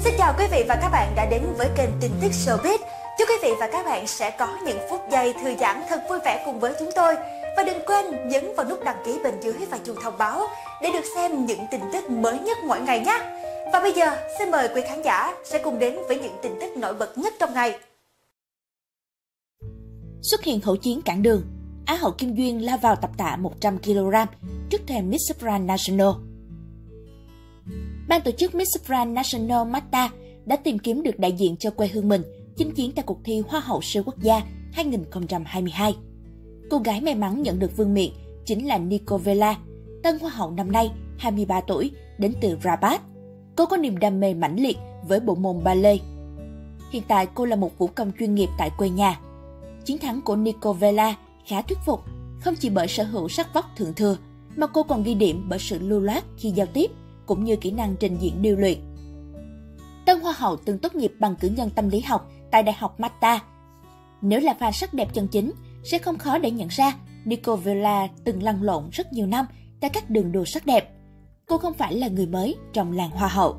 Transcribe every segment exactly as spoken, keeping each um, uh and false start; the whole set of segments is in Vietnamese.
Xin chào quý vị và các bạn đã đến với kênh tin tức Showbiz. Chúc quý vị và các bạn sẽ có những phút giây thư giãn thật vui vẻ cùng với chúng tôi. Và đừng quên nhấn vào nút đăng ký bên dưới và chuông thông báo để được xem những tin tức mới nhất mỗi ngày nhé. Và bây giờ, xin mời quý khán giả sẽ cùng đến với những tin tức nổi bật nhất trong ngày. Xuất hiện hỗn chiến cản đường, Á hậu Kim Duyên lao vào tập tạ một trăm ki lô gam trước thềm Miss Grand National. Ban tổ chức Miss Grand National Malta đã tìm kiếm được đại diện cho quê hương mình chinh chiến tại cuộc thi Hoa hậu siêu quốc gia hai không hai hai. Cô gái may mắn nhận được vương miện chính là Nico Vella, tân Hoa hậu năm nay, hai mươi ba tuổi, đến từ Rabat. Cô có niềm đam mê mãnh liệt với bộ môn ballet. Hiện tại cô là một vũ công chuyên nghiệp tại quê nhà. Chiến thắng của Nico Vella khá thuyết phục, không chỉ bởi sở hữu sắc vóc thượng thừa, mà cô còn ghi điểm bởi sự lưu loát khi giao tiếp, cũng như kỹ năng trình diễn điêu luyện. Tân Hoa hậu từng tốt nghiệp bằng cử nhân tâm lý học tại Đại học Malta. Nếu là fan sắc đẹp chân chính, sẽ không khó để nhận ra Nico Vella từng lăn lộn rất nhiều năm tại các đường đua sắc đẹp. Cô không phải là người mới trong làng Hoa hậu.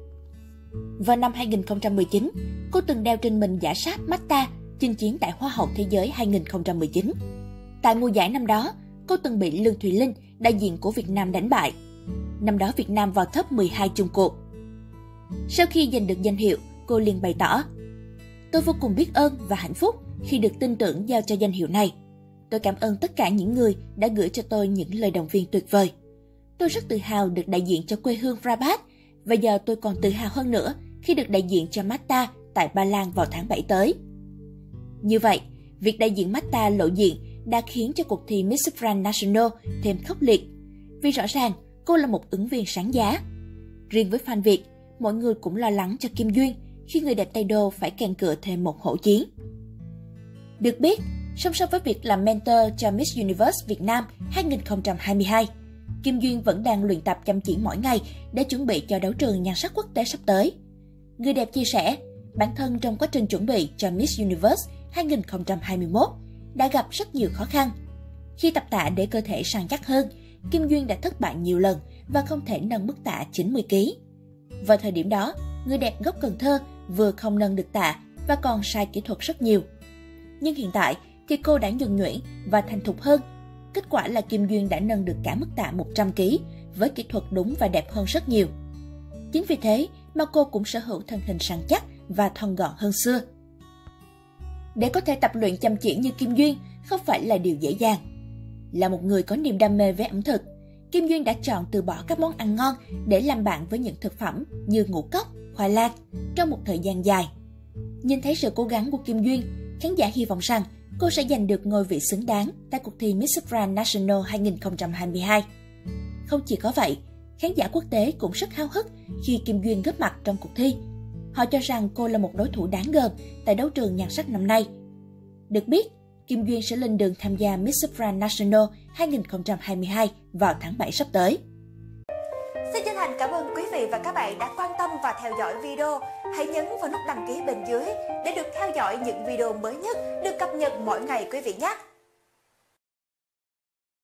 Vào năm hai không một chín, cô từng đeo trên mình giải sát Malta chinh chiến tại Hoa hậu Thế giới hai không một chín. Tại mùa giải năm đó, cô từng bị Lương Thùy Linh, đại diện của Việt Nam đánh bại. Năm đó Việt Nam vào top mười hai chung cuộc. Sau khi giành được danh hiệu, cô liền bày tỏ: "Tôi vô cùng biết ơn và hạnh phúc khi được tin tưởng giao cho danh hiệu này. Tôi cảm ơn tất cả những người đã gửi cho tôi những lời động viên tuyệt vời. Tôi rất tự hào được đại diện cho quê hương Rabat, và giờ tôi còn tự hào hơn nữa khi được đại diện cho Malta tại Ba Lan vào tháng bảy tới." Như vậy, việc đại diện Malta lộ diện đã khiến cho cuộc thi Miss Grand National thêm khốc liệt, vì rõ ràng cô là một ứng viên sáng giá. Riêng với fan Việt, mọi người cũng lo lắng cho Kim Duyên khi người đẹp Tây Đô phải kèn cựa thêm một hỗn chiến. Được biết, song song với việc làm mentor cho Miss Universe Việt Nam hai không hai hai, Kim Duyên vẫn đang luyện tập chăm chỉ mỗi ngày để chuẩn bị cho đấu trường nhan sắc quốc tế sắp tới. Người đẹp chia sẻ, bản thân trong quá trình chuẩn bị cho Miss Universe hai không hai mốt đã gặp rất nhiều khó khăn. Khi tập tạ để cơ thể săn chắc hơn, Kim Duyên đã thất bại nhiều lần và không thể nâng mức tạ chín mươi ki lô gam. Vào thời điểm đó, người đẹp gốc Cần Thơ vừa không nâng được tạ và còn sai kỹ thuật rất nhiều. Nhưng hiện tại thì cô đã nhuần nhuyễn và thành thục hơn. Kết quả là Kim Duyên đã nâng được cả mức tạ một trăm ki lô gam với kỹ thuật đúng và đẹp hơn rất nhiều. Chính vì thế mà cô cũng sở hữu thân hình săn chắc và thon gọn hơn xưa. Để có thể tập luyện chăm chỉ như Kim Duyên không phải là điều dễ dàng. Là một người có niềm đam mê với ẩm thực, Kim Duyên đã chọn từ bỏ các món ăn ngon để làm bạn với những thực phẩm như ngũ cốc, khoai lang trong một thời gian dài. Nhìn thấy sự cố gắng của Kim Duyên, khán giả hy vọng rằng cô sẽ giành được ngôi vị xứng đáng tại cuộc thi Miss Grand National hai không hai hai. Không chỉ có vậy, khán giả quốc tế cũng rất háo hức khi Kim Duyên góp mặt trong cuộc thi. Họ cho rằng cô là một đối thủ đáng gờm tại đấu trường nhan sắc năm nay. Được biết, Kim Duyên sẽ lên đường tham gia Miss Grand National hai không hai hai vào tháng bảy sắp tới. Xin chân thành cảm ơn quý vị và các bạn đã quan tâm và theo dõi video. Hãy nhấn vào nút đăng ký bên dưới để được theo dõi những video mới nhất được cập nhật mỗi ngày quý vị nhé.